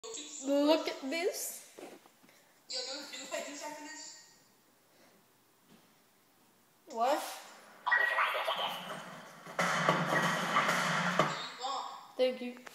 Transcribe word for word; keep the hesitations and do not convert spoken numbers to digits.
Look at this. Yo, do, do we play juice after this? What? Thank you.